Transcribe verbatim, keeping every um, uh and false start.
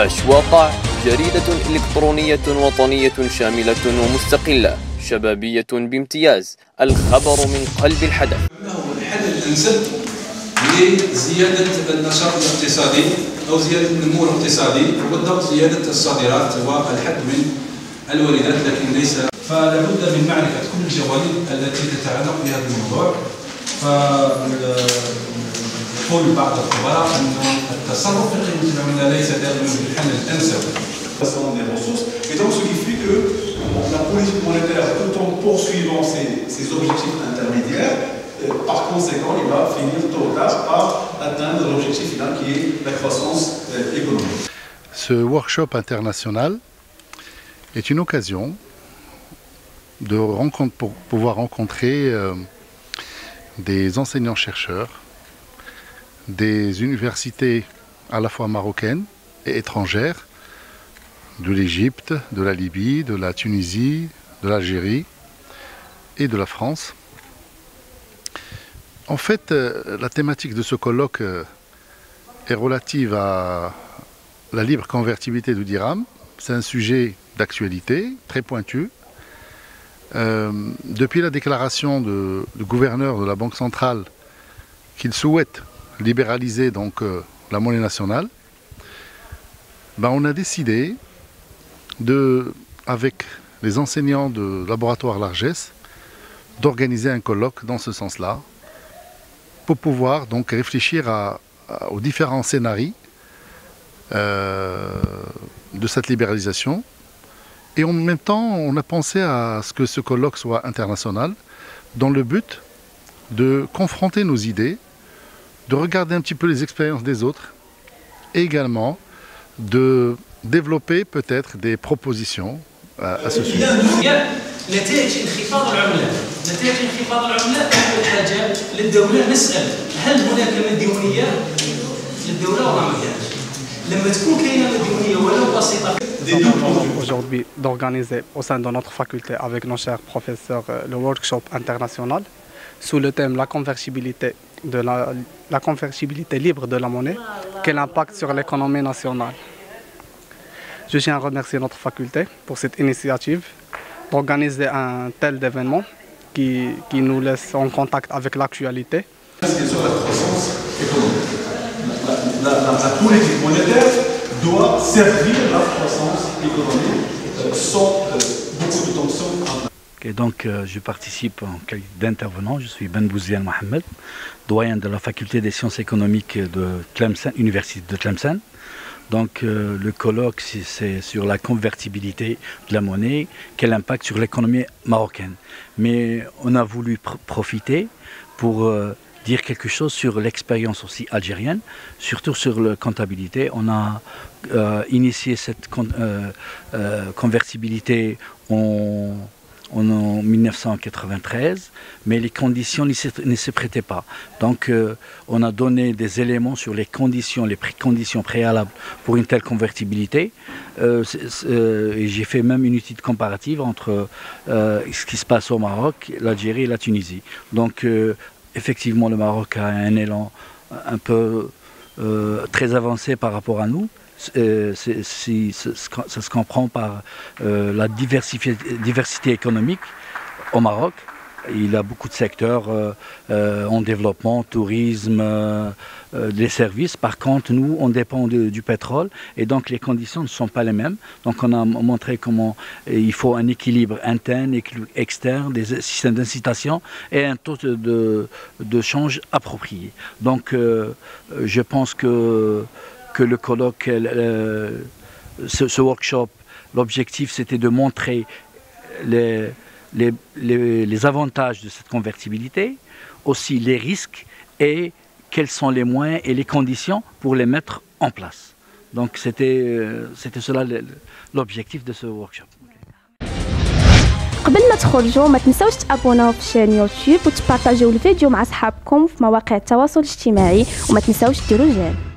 أشواق جريدة إلكترونية وطنية شاملة ومستقلة شبابية بامتياز، الخبر من قلب الحدث. إنه الحل الأنسب لزيادة النشاط الاقتصادي أو زيادة النمو الاقتصادي وبالضبط زيادة الصادرات والحد من الواردات، لكن ليس. فلا بد من معرفة كل الجوانب التي تتعلق بهذا الموضوع. فيقول بعض الخبراء أن التصرف في قيمة العملة ليس دائما الحل الأنسب. Et donc, ce qui fait que la politique monétaire, tout en poursuivant ses, ses objectifs intermédiaires, euh, par conséquent, il va finir tôt ou tard par atteindre l'objectif final qui est la croissance euh, économique. Ce workshop international est une occasion de rencontre, pour pouvoir rencontrer euh, des enseignants-chercheurs, des universités à la fois marocaines et étrangères, de l'Égypte, de la Libye, de la Tunisie, de l'Algérie et de la France. En fait, la thématique de ce colloque est relative à la libre convertibilité du dirham. C'est un sujet d'actualité très pointu. Euh, depuis la déclaration de, du gouverneur de la Banque centrale qu'il souhaite libéraliser donc, euh, la monnaie nationale, ben, on a décidé de, avec les enseignants de laboratoire Largesse, d'organiser un colloque dans ce sens-là, pour pouvoir donc réfléchir à, à, aux différents scénarios euh, de cette libéralisation. Et en même temps, on a pensé à ce que ce colloque soit international, dans le but de confronter nos idées, de regarder un petit peu les expériences des autres, et également de développer peut-être des propositions à, à ce sujet. Aujourd'hui, d'organiser au sein de notre faculté avec nos chers professeurs le workshop international sous le thème la convertibilité, de la, la convertibilité libre de la monnaie, quel impact sur l'économie nationale. Je tiens à remercier notre faculté pour cette initiative d'organiser un tel événement qui, qui nous laisse en contact avec l'actualité. Sur la croissance économique. La, la, la politique monétaire doit servir la croissance économique euh, sans euh, beaucoup de tensions. Et donc, euh, je participe en qualité d'intervenant. Je suis Ben Bouziane Mohamed, doyen de la faculté des sciences économiques de Tlemcen, Université de Tlemcen. Donc, euh, le colloque, c'est sur la convertibilité de la monnaie, quel impact sur l'économie marocaine. Mais on a voulu pr profiter pour euh, dire quelque chose sur l'expérience aussi algérienne, surtout sur la comptabilité. On a euh, initié cette con euh, euh, convertibilité en, en, en mille neuf cent quatre-vingt-treize, mais les conditions ne se, ne se prêtaient pas. Donc euh, on a donné des éléments sur les conditions, les conditions préalables pour une telle convertibilité. Euh, euh, et j'ai fait même une étude comparative entre euh, ce qui se passe au Maroc, l'Algérie et la Tunisie. Donc euh, effectivement, le Maroc a un élan un peu euh, très avancé par rapport à nous. Euh, c'est, c'est, ça se comprend par euh, la diversité économique au Maroc. Il a beaucoup de secteurs euh, euh, en développement, tourisme, euh, euh, des services. Par contre, nous, on dépend de, du pétrole et donc les conditions ne sont pas les mêmes. Donc on a montré comment il faut un équilibre interne et externe, des systèmes d'incitation et un taux de, de change approprié. Donc euh, je pense que, que le colloque, euh, ce, ce workshop, l'objectif c'était de montrer les... Les, les, les avantages de cette convertibilité, aussi les risques et quels sont les moyens et les conditions pour les mettre en place. Donc c'était c'était cela l'objectif de ce workshop. قبل ما تخرجوا ما تنساوش تابوناو في الشان يوتيوب وتبارطاجيو الفيديو مع اصحابكم في مواقع التواصل الاجتماعي وما تنساوش ديروا جيم.